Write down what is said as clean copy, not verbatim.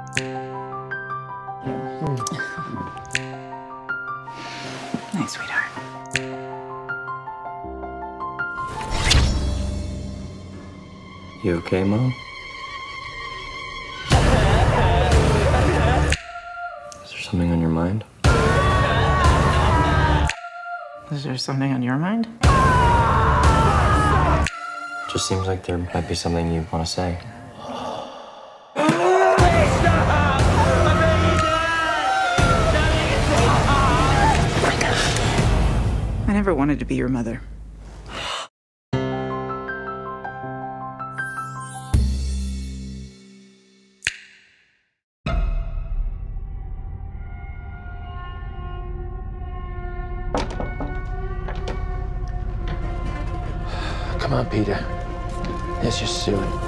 Nice, sweetheart. You okay, Mom? Is there something on your mind? Is there something on your mind? Just seems like there might be something you want to say. I never wanted to be your mother. Come on, Peter. Let's just do it.